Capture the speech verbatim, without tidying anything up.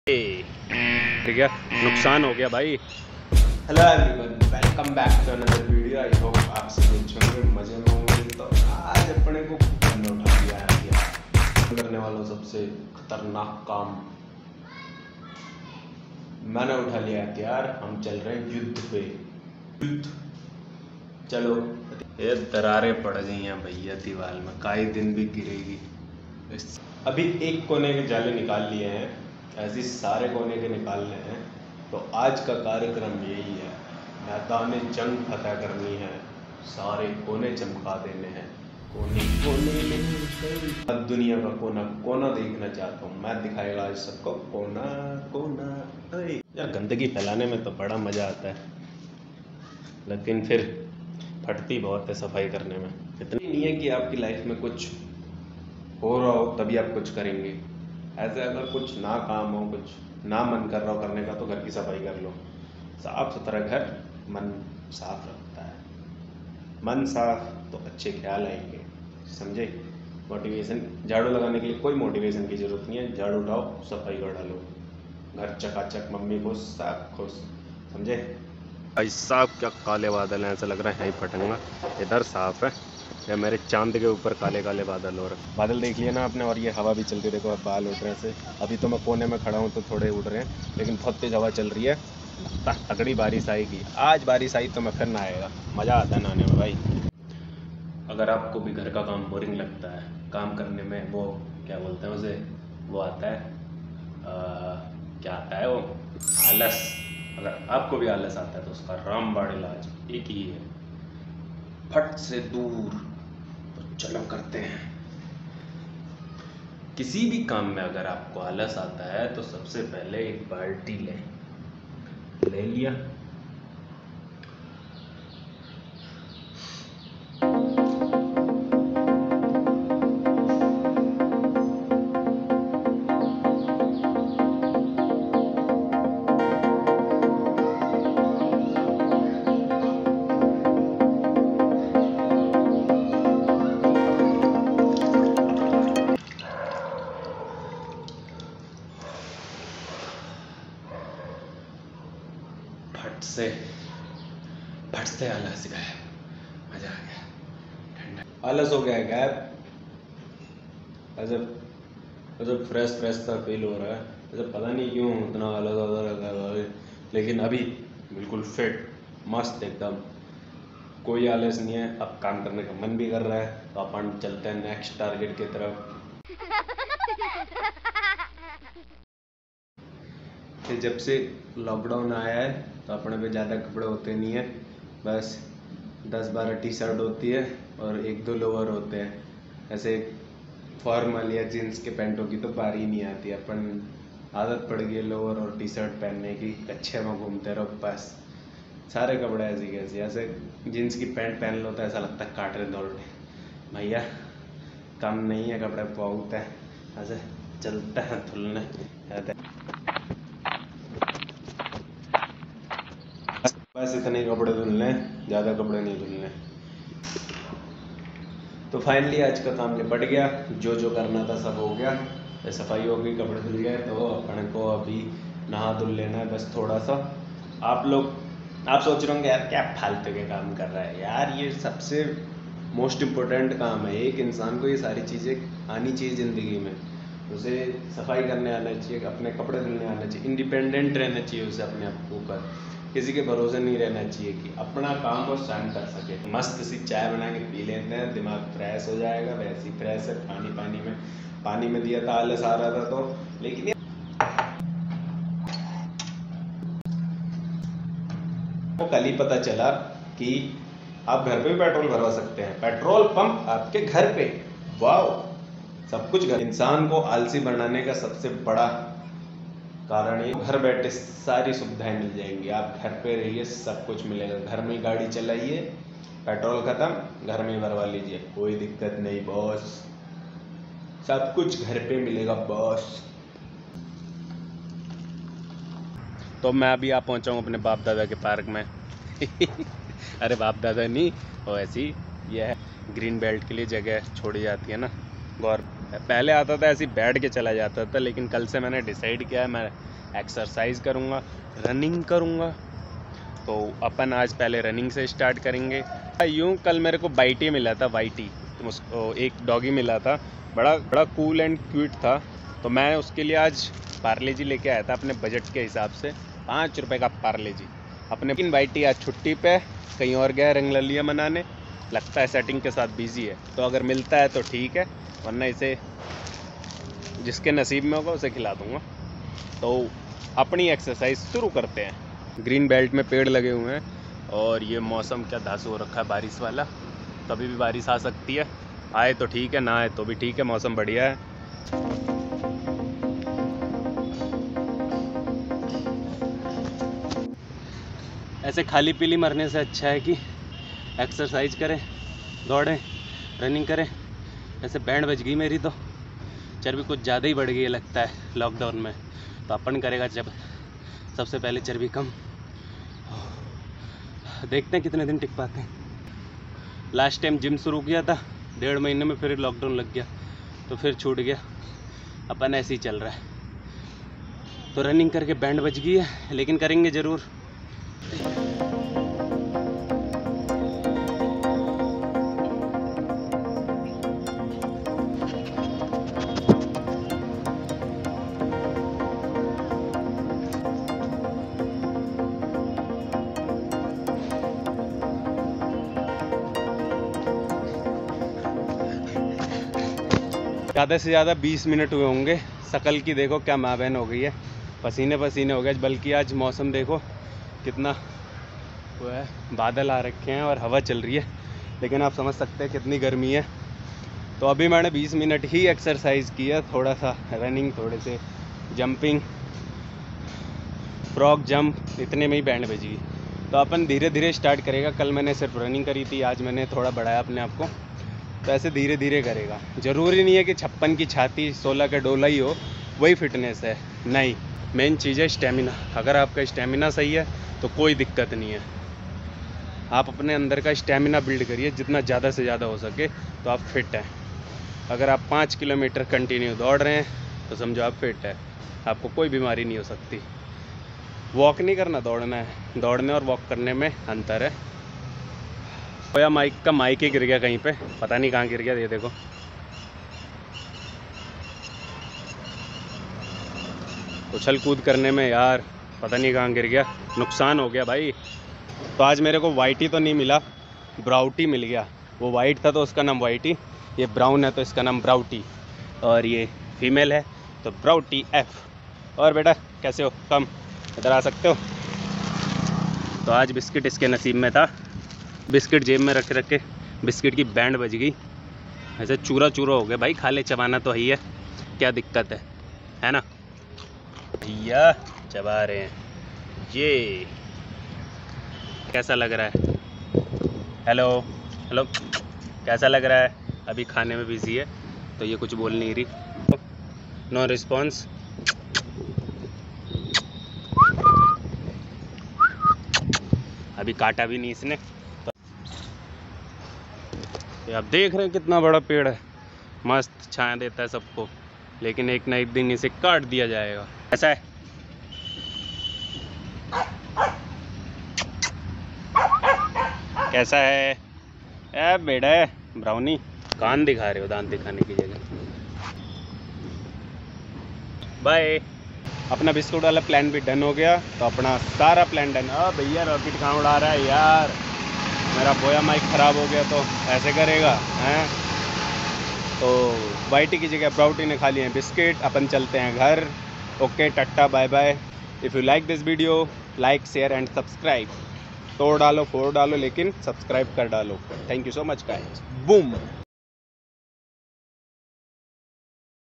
ठीक है, नुकसान हो गया भाई। Hello everyone, welcome back to another video. I hope आप सभी अच्छे होंगे, मजे में होंगे। तो आज अपने को करने उठा दिया है करने वालों सबसे खतरनाक काम मैंने उठा लिया है यार। हम चल रहे हैं युद्ध पे। युद्ध चलो। ये दरारें पड़ गई हैं भैया दीवार में, काई दिन भी गिरेगी। अभी एक कोने के जाले निकाल लिए हैं, ऐसे सारे कोने के निकालने हैं। तो आज का कार्यक्रम यही है, मैदान जंग फतह करनी है, सारे कोने चमका देने हैं। कोने कोने में अब दुनिया का कोना कोना देखना चाहता हूँ मैं। दिखाएगा आज सबको कोना कोना। यार गंदगी फैलाने में तो बड़ा मज़ा आता है, लेकिन फिर फटती बहुत है सफाई करने में। इतनी नहीं है कि आपकी लाइफ में कुछ हो रहा हो तभी आप कुछ करेंगे। ऐसे अगर कुछ ना काम हो, कुछ ना मन कर रहा हो करने का, तो घर की सफाई कर लो। साफ सुथरा घर मन साफ रखता है। मन साफ तो अच्छे ख्याल आएंगे, समझे। मोटिवेशन, झाड़ू लगाने के लिए कोई मोटिवेशन की जरूरत नहीं है। झाड़ू उठाओ, सफाई कर डालो, घर चकाचक, मम्मी खुश, साफ खुश, समझे। भाई साहब क्या काले बादल हैं, ऐसा लग रहा है यहीं फटेंगे। इधर साफ है, या मेरे चांद के ऊपर काले काले बादल हो रहे हैं। बादल देख लिए ना आपने, और ये हवा भी चल रही, देखो अब बाल उड़ रहे हैं से। अभी तो मैं कोने में खड़ा हूँ तो थोड़े उड़ रहे हैं, लेकिन बहुत तेज हवा चल रही है। तगड़ी बारिश आएगी। आज बारिश आई तो मैं फिर नहाएगा, मज़ा आता है नहाने में भाई। अगर आपको भी घर का काम बोरिंग लगता है, काम करने में वो क्या बोलते हैं उसे, वो आता है आ, क्या आता है वो, आलस। अगर आपको भी आलस आता है तो उसका रामबाण इलाज एक ही है, फट से दूर। तो चलो करते हैं। किसी भी काम में अगर आपको आलस आता है तो सबसे पहले एक बाल्टी लें। ले लिया, फट से फट से आलस गायब, मजा आ गया, ठंडा आलस हो गया है गायब। ऐसे ऐसे फ्रेश फ्रेश सा फील हो रहा है। ऐसे पता नहीं क्यों इतना आलस आता रहता है, लेकिन अभी बिल्कुल फिट मस्त एकदम, कोई आलस नहीं है। अब काम करने का मन भी कर रहा है, तो अपन चलते हैं नेक्स्ट टारगेट की तरफ। जब से लॉकडाउन आया है तो अपने पे ज़्यादा कपड़े होते नहीं है, बस दस बारह टी शर्ट होती है और एक दो लोअर होते हैं। ऐसे फॉर्मल या जीन्स के पैंटों की तो बारी ही नहीं आती। अपन आदत पड़ गई है लोअर और टी शर्ट पहनने की, कच्छे में घूमते रहो बस। सारे कपड़े ऐसे कैसे, ऐसे जीन्स की पैंट पहन लो तो ऐसा लगता है काट रहे दौड़ रहे। भैया कम नहीं है, कपड़े बहुत है। ऐसे चलता है धुलने, बस इतने कपड़े धुलने, ज़्यादा कपड़े नहीं धुलने। तो फाइनली आज का काम निपट गया, जो जो करना था सब हो गया। सफाई हो गई, कपड़े धुल गए, तो अपन को अभी नहा धुल लेना है बस थोड़ा सा। आप लोग आप सोच रहे होंगे यार क्या फालतू के काम कर रहा है यार, ये सबसे मोस्ट इम्पोर्टेंट काम है। एक इंसान को ये सारी चीज़ें आनी चाहिए ज़िंदगी में। उसे सफाई करने आना चाहिए, अपने कपड़े धुलने आना चाहिए, इंडिपेंडेंट रहना चाहिए उसे अपने आप के ऊपर, किसी के भरोसे नहीं रहना चाहिए, कि अपना काम वो स्वयं कर सके। मस्त सी चाय बना के पी लेते हैं, दिमाग फ्रेश हो जाएगा। वैसे ही फ्रेश है, पानी पानी में पानी में दिया था, आलस आ रहा था तो, लेकिन वो कल ही पता चला कि आप घर पे भी पेट्रोल भरवा सकते हैं। पेट्रोल पंप आपके घर पे, वाह, सब कुछ घर। इंसान को आलसी बनाने का सबसे बड़ा कारण ये, घर बैठे सारी सुविधाएं मिल जाएंगी। आप घर पे रहिए, सब कुछ मिलेगा। घर में गाड़ी चलाइए, पेट्रोल खत्म, घर में भरवा लीजिए, कोई दिक्कत नहीं बॉस, सब कुछ घर पे मिलेगा बॉस। तो मैं अभी आ पहुंचा हूँ अपने बाप दादा के पार्क में। अरे बाप दादा नहीं, वो ऐसी ये है, ग्रीन बेल्ट के लिए जगह छोड़ी जाती है ना गौर। पहले आता था ऐसे बैठ के चला जाता था, लेकिन कल से मैंने डिसाइड किया है मैं एक्सरसाइज करूँगा, रनिंग करूँगा। तो अपन आज पहले रनिंग से स्टार्ट करेंगे। यूँ कल मेरे को बाइटी मिला था, वाइटी, तो उसको एक डॉगी मिला था, बड़ा बड़ा कूल एंड क्यूट था। तो मैं उसके लिए आज पार्ले जी लेके आया था अपने बजट के हिसाब से, पाँच रुपए का पार्ले जी। अपने तीन बाइटी आज छुट्टी पे कहीं और गया रंग ललिया मनाने, लगता है सेटिंग के साथ बिजी है। तो अगर मिलता है तो ठीक है, वरना इसे जिसके नसीब में होगा उसे खिला दूंगा। तो अपनी एक्सरसाइज शुरू करते हैं। ग्रीन बेल्ट में पेड़ लगे हुए हैं और ये मौसम क्या धांसू हो रखा है, बारिश वाला। कभी भी बारिश आ सकती है, आए तो ठीक है, ना आए तो भी ठीक है, मौसम बढ़िया है। ऐसे खाली पीली मरने से अच्छा है कि एक्सरसाइज करें, दौड़ें, रनिंग करें। ऐसे बैंड बज गई मेरी, तो चर्बी कुछ ज़्यादा ही बढ़ गई है लगता है लॉकडाउन में। तो अपन करेगा जब सबसे पहले चर्बी कम, देखते हैं कितने दिन टिक पाते हैं। लास्ट टाइम जिम शुरू किया था डेढ़ महीने में, फिर लॉकडाउन लग गया तो फिर छूट गया। अपन ऐसे ही चल रहा है। तो रनिंग करके बैंड बज गई है, लेकिन करेंगे ज़रूर। ज़्यादा से ज़्यादा बीस मिनट हुए होंगे। शकल की देखो क्या माबैन हो गई है, पसीने पसीने हो गए। बल्कि आज मौसम देखो कितना वो है, बादल आ रखे हैं और हवा चल रही है, लेकिन आप समझ सकते हैं कितनी गर्मी है। तो अभी मैंने बीस मिनट ही एक्सरसाइज किया, थोड़ा सा रनिंग, थोड़े से जंपिंग, फ्रॉग जंप, इतने में ही बैंड बजी। तो अपन धीरे धीरे स्टार्ट करेगा। कल मैंने सिर्फ रनिंग करी थी, आज मैंने थोड़ा बढ़ाया अपने आप को। तो ऐसे धीरे धीरे करेगा। ज़रूरी नहीं है कि छप्पन की छाती सोलह का डोला ही हो वही फिटनेस है, नहीं। मेन चीज़ है स्टेमिना। अगर आपका स्टेमिना सही है तो कोई दिक्कत नहीं है। आप अपने अंदर का स्टेमिना बिल्ड करिए जितना ज़्यादा से ज़्यादा हो सके, तो आप फिट हैं। अगर आप पाँच किलोमीटर कंटिन्यू दौड़ रहे हैं तो समझो आप फिट है, आपको कोई बीमारी नहीं हो सकती। वॉक नहीं करना, दौड़ना है। दौड़ने और वॉक करने में अंतर है। या माइक का माइक ही गिर गया कहीं पे, पता नहीं कहाँ गिर गया। ये देखो, उछल कूद करने में यार पता नहीं कहाँ गिर गया, नुकसान हो गया भाई। तो आज मेरे को वाइटी तो नहीं मिला, ब्राउटी मिल गया। वो वाइट था तो उसका नाम वाइटी, ये ब्राउन है तो इसका नाम ब्राउटी, और ये फीमेल है तो ब्राउटी एफ। और बेटा कैसे हो, कम इधर आ सकते हो। तो आज बिस्किट इसके नसीब में था, बिस्किट जेब में रख रख के बिस्किट की बैंड बज गई। ऐसे चूरा चूरा हो गया भाई, खा ले, चबाना तो ही है, क्या दिक्कत है, है ना भैया। चबा रहे हैं। ये कैसा लग रहा है? हेलो हेलो, कैसा लग रहा है? अभी खाने में बिजी है तो ये कुछ बोल नहीं रही, नो रिस्पॉन्स। अभी काटा भी नहीं इसने। ये आप देख रहे हैं कितना बड़ा पेड़ है, मस्त छाया देता है सबको, लेकिन एक ना एक दिन इसे काट दिया जाएगा। ऐसा है। कैसा है? ए बेटा ब्राउनी, कान दिखा रहे हो दांत दिखाने की जगह। बाय। अपना बिस्कुट वाला प्लान भी डन हो गया, तो अपना सारा प्लान डन। अब भैया रॉकेट कहाँ उड़ा रहा है यार, मेरा बोया माइक ख़राब हो गया तो ऐसे करेगा हैं। तो वाइटी की जगह ब्राउटी ने खा लिए हैं बिस्किट। अपन चलते हैं घर। Okay tata bye bye. If you like this video, like share and subscribe. तोड़ डालो फोड़ डालो, लेकिन सब्सक्राइब कर डालो। Thank you so much guys. Boom.